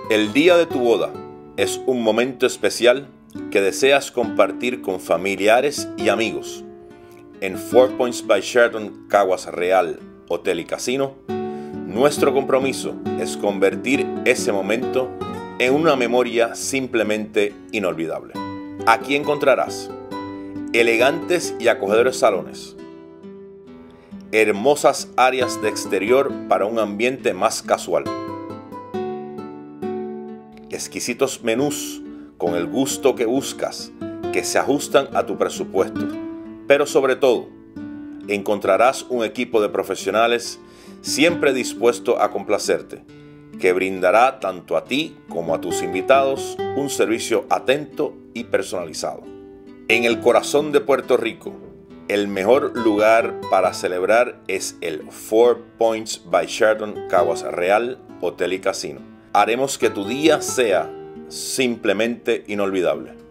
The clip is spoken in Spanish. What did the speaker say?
El día de tu boda es un momento especial que deseas compartir con familiares y amigos. En Four Points by Sheraton Caguas Real Hotel y Casino, nuestro compromiso es convertir ese momento en una memoria simplemente inolvidable. Aquí encontrarás elegantes y acogedores salones, hermosas áreas de exterior para un ambiente más casual, exquisitos menús con el gusto que buscas, que se ajustan a tu presupuesto. Pero sobre todo, encontrarás un equipo de profesionales siempre dispuesto a complacerte, que brindará tanto a ti como a tus invitados un servicio atento y personalizado. En el corazón de Puerto Rico, el mejor lugar para celebrar es el Four Points by Sheraton Caguas Real Hotel y Casino. Haremos que tu día sea simplemente inolvidable.